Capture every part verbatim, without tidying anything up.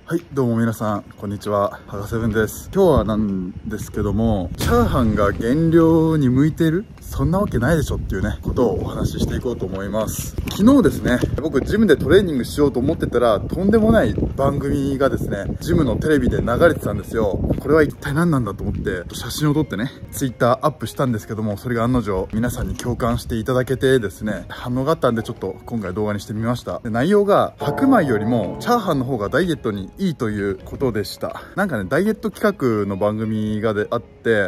はい、どうも皆さん、こんにちは。ハガセブンです。今日はなんですけども、チャーハンが減量に向いている？そんなわけないでしょっていうね、ことをお話ししていこうと思います。昨日ですね、僕ジムでトレーニングしようと思ってたら、とんでもない番組がですね、ジムのテレビで流れてたんですよ。これは一体何なんだと思って、写真を撮ってね、ツイッターアップしたんですけども、それが案の定、皆さんに共感していただけてですね、反応があったんでちょっと今回動画にしてみました。で、内容が、白米よりもチャーハンの方がダイエットにいいということでした。なんかね、ダイエット企画の番組がであって、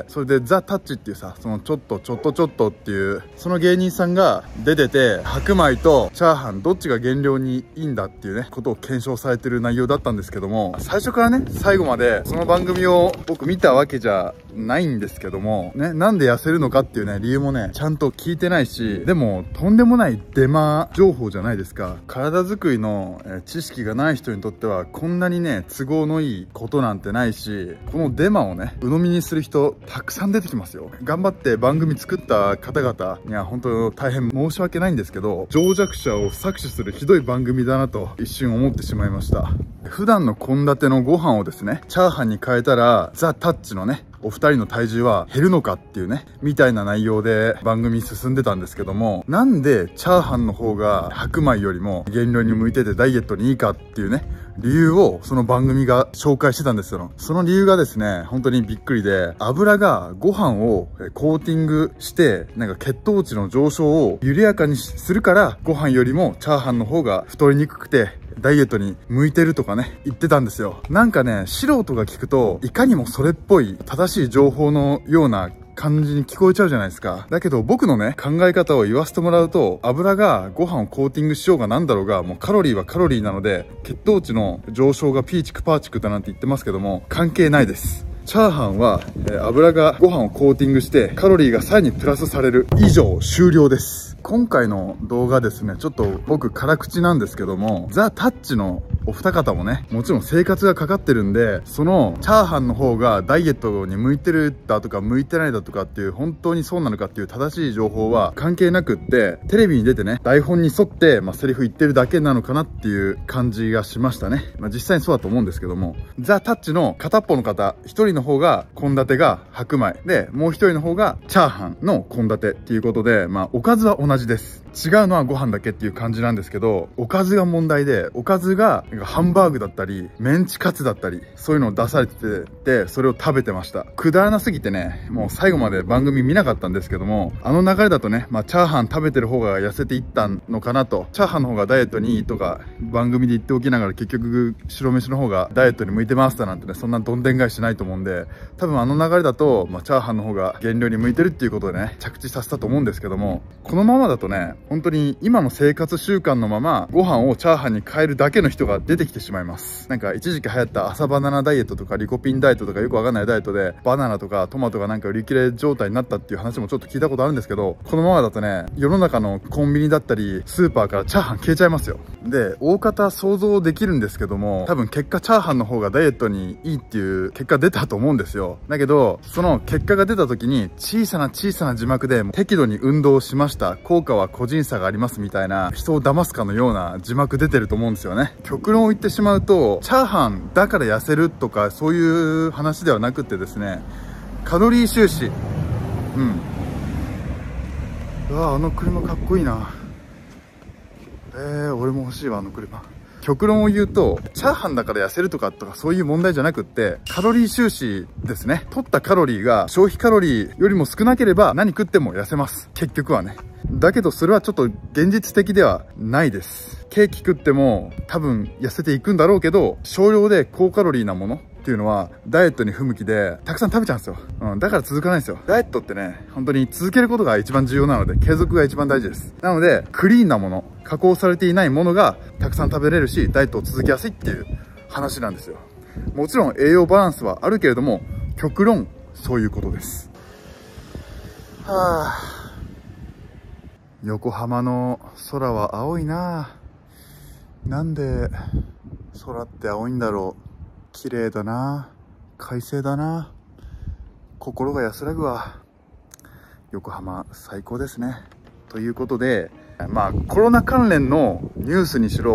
それでザ・タッチっていうさ、そのちょっとちょっとちょっとっていう、その芸人さんが出てて、白米とチャーハンどっちが減量にいいんだっていうね、ことを検証されてる内容だったんですけども、最初からね、最後までその番組を僕見たわけじゃないんですけども、ね、なんで痩せるのかっていうね、理由もね、ちゃんと聞いてないし、でも、とんでもないデマ情報じゃないですか。体作りの、えー、知識がない人にとっては、こんなにね、都合のいいことなんてないし、このデマをね、鵜呑みにする人、たくさん出てきますよ。頑張って番組作った方々には、本当大変申し訳ないんですけど、情弱者を搾取するひどい番組だなと、一瞬思ってしまいました。普段の献立のご飯をですね、チャーハンに変えたら、ザ・タッチのね、お二人の体重は減るのかっていうね、みたいな内容で番組進んでたんですけども、なんでチャーハンの方が白米よりも減量に向いててダイエットにいいかっていうね、理由をその番組が紹介してたんですよ。その理由がですね、本当にびっくりで、油がご飯をコーティングして、なんか血糖値の上昇を緩やかにするから、ご飯よりもチャーハンの方が太りにくくて、ダイエットに向いてるとかね、言ってたんですよ。なんかね、素人が聞くと、いかにもそれっぽい正しい情報のような感じに聞こえちゃうじゃないですか。だけど僕のね、考え方を言わせてもらうと、油がご飯をコーティングしようがなんだろうが、もうカロリーはカロリーなので、血糖値の上昇がピーチクパーチクだなんて言ってますけども、関係ないです。チャーハンは、えー、油がご飯をコーティングして、カロリーがさらにプラスされる。以上、終了です。今回の動画ですね、ちょっと僕辛口なんですけども、ザ・タッチのお二方もね、もちろん生活がかかってるんで、そのチャーハンの方がダイエットに向いてるだとか向いてないだとかっていう、本当にそうなのかっていう正しい情報は関係なくって、テレビに出てね、台本に沿って、まあ、セリフ言ってるだけなのかなっていう感じがしましたね。まあ、実際にそうだと思うんですけども、ザ・タッチの片っぽの方、一人の方が献立が白米で、もう一人の方がチャーハンの献立っていうことで、まあ、おかずは同じです。違うのはご飯だけっていう感じなんですけど、おかずが問題で、おかずがハンバーグだったり、メンチカツだったり、そういうのを出されてて、それを食べてました。くだらなすぎてね、もう最後まで番組見なかったんですけども、あの流れだとね、まあチャーハン食べてる方が痩せていったのかなと、チャーハンの方がダイエットにいいとか、番組で言っておきながら結局白飯の方がダイエットに向いてますだなんてね、そんなどんでん返しないと思うんで、多分あの流れだと、まあチャーハンの方が減量に向いてるっていうことでね、着地させたと思うんですけども、このままだとね、本当に今の生活習慣のままご飯をチャーハンに変えるだけの人が出てきてしまいます。なんか一時期流行った朝バナナダイエットとかリコピンダイエットとかよくわかんないダイエットでバナナとかトマトがなんか売り切れ状態になったっていう話もちょっと聞いたことあるんですけど、このままだとね、世の中のコンビニだったりスーパーからチャーハン消えちゃいますよ。で、大方想像できるんですけども、多分結果チャーハンの方がダイエットにいいっていう結果出たと思うんですよ。だけど、その結果が出た時に小さな小さな字幕で適度に運動しました。効果は個人差がありますみたいな人を騙すかのような字幕出てると思うんですよね。極論を言ってしまうと、チャーハンだから痩せるとかそういう話ではなくてですね、カロリー収支。うん。うわ、あの車かっこいいな。えー、俺も欲しいわ、あの車。極論を言うと、チャーハンだから痩せるとかとかそういう問題じゃなくって、カロリー収支ですね。取ったカロリーが消費カロリーよりも少なければ何食っても痩せます。結局はね。だけどそれはちょっと現実的ではないです。ケーキ食っても多分痩せていくんだろうけど、少量で高カロリーなものっていうのはダイエットに不向きでたくさん食べちゃうんですよ。うん、だから続かないんですよ。ダイエットってね、本当に続けることが一番重要なので、継続が一番大事です。なので、クリーンなもの、加工されていないものがたくさん食べれるし、ダイエットを続けやすいっていう話なんですよ。もちろん栄養バランスはあるけれども、極論そういうことです。はぁ。横浜の空は青いなぁ。なんで空って青いんだろう。綺麗だな、快晴だな、心が安らぐわ。横浜最高ですね。ということで、まあコロナ関連のニュースにしろ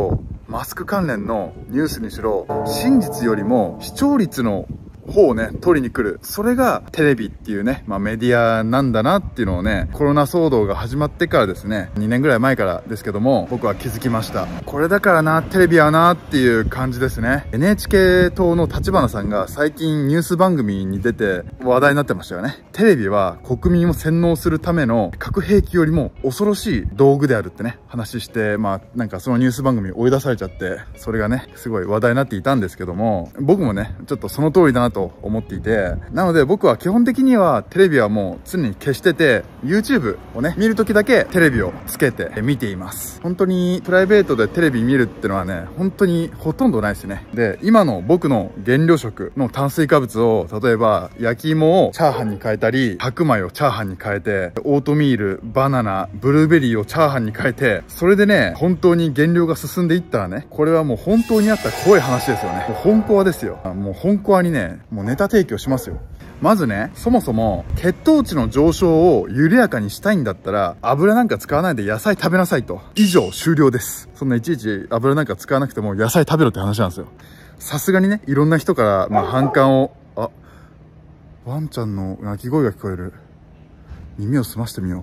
マスク関連のニュースにしろ、真実よりも視聴率の方をね、取りに来る。それがテレビっていうね、まあメディアなんだなっていうのをね、コロナ騒動が始まってからですね、にねんぐらい前からですけども、僕は気づきました。これだからな、テレビはなっていう感じですね。エヌエイチケー 党の立花さんが最近ニュース番組に出て話題になってましたよね。テレビは国民を洗脳するための核兵器よりも恐ろしい道具であるってね、話して、まあなんかそのニュース番組追い出されちゃって、それがね、すごい話題になっていたんですけども、僕もね、ちょっとその通りだなとと思っていて、なので僕は基本的にはテレビはもう常に消してて、 YouTube をね見るときだけテレビをつけて見ています。本当にプライベートでテレビ見るってのはね、本当にほとんどないですね。で、今の僕の原料食の炭水化物を、例えば焼き芋をチャーハンに変えたり、白米をチャーハンに変えて、オートミール、バナナ、ブルーベリーをチャーハンに変えて、それでね本当に減量が進んでいったらね、これはもう本当にあった怖い話ですよね。もう本コアですよ。もう本コアにね、もうネタ提供しますよ。まずね、そもそも血糖値の上昇を緩やかにしたいんだったら、油なんか使わないで野菜食べなさいと。以上終了です。そんないちいち油なんか使わなくても野菜食べろって話なんですよ。さすがにね、いろんな人からまあ反感を、あ、ワンちゃんの鳴き声が聞こえる。耳を澄ましてみよう。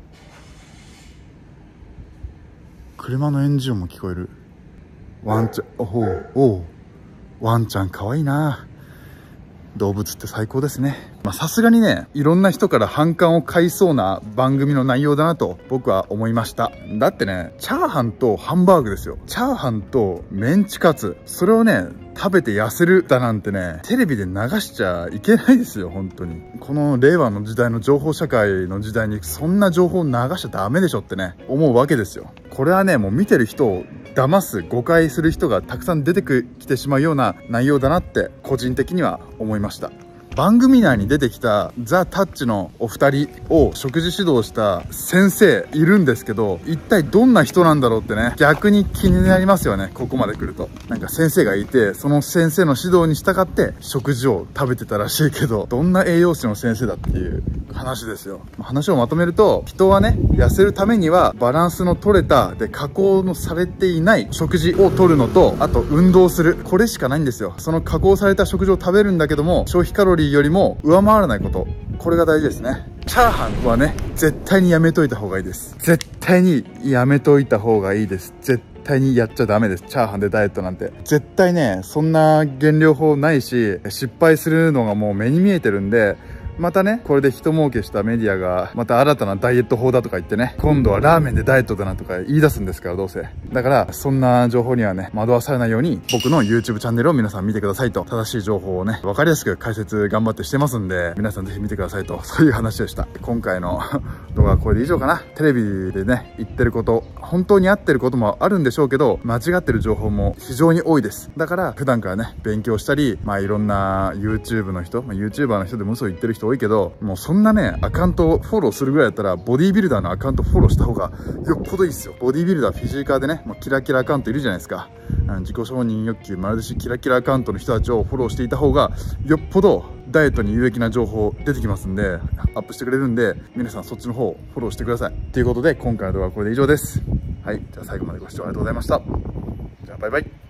車のエンジン音も聞こえる。ワンちゃん、おうおう、ワンちゃんかわいいな。動物って最高ですね。まあさすがにね、いろんな人から反感を買いそうな番組の内容だなと僕は思いました。だってね、チャーハンとハンバーグですよ。チャーハンとメンチカツ、それをね食べて痩せるだなんてね、テレビで流しちゃいけないですよ、本当に。この令和の時代の情報社会の時代にそんな情報を流しちゃダメでしょってね、思うわけですよ。これはね、もう見てる人を騙す、誤解する人がたくさん出てきてしまうような内容だなって個人的には思いました。番組内に出てきたザ・タッチのお二人を食事指導した先生いるんですけど、一体どんな人なんだろうってね、逆に気になりますよね。ここまで来るとなんか先生がいて、その先生の指導に従って食事を食べてたらしいけど、どんな栄養士の先生だっていう話ですよ。話をまとめると、人はね、痩せるためにはバランスの取れたで加工のされていない食事を取るのと、あと運動する、これしかないんですよ。その加工された食事を食べるんだけども、消費カロリーよりも上回らないこと、これが大事ですね。チャーハンはね、絶対にやめといた方がいいです。絶対にやめといた方がいいです。絶対にやっちゃダメです。チャーハンでダイエットなんて絶対ね、そんな減量法ないし、失敗するのがもう目に見えてるんで、またね、これで人儲けしたメディアがまた新たなダイエット法だとか言ってね、今度はラーメンでダイエットだなとか言い出すんですから、どうせ。だからそんな情報にはね惑わされないように、僕の YouTube チャンネルを皆さん見てくださいと。正しい情報をね分かりやすく解説頑張ってしてますんで、皆さんぜひ見てくださいと、そういう話でした。今回の動画はこれで以上かな。テレビでね言ってること、本当に合ってることもあるんでしょうけど、間違ってる情報も非常に多いです。だから普段からね勉強したり、まあいろんな YouTube の人、まあ、YouTuber の人でも嘘言ってる人多いけど、もうそんなねアカウントをフォローするぐらいだったら、ボディービルダーのアカウントフォローした方がよっぽどいいですよ。ボディービルダー、フィジーカーでね、もうキラキラアカウントいるじゃないですか。自己承認欲求丸出しキラキラアカウントの人たちをフォローしていた方がよっぽどダイエットに有益な情報出てきますんで、アップしてくれるんで、皆さんそっちの方フォローしてください。ということで今回の動画はこれで以上です。はい、じゃあ最後までご視聴ありがとうございました。じゃあバイバイ。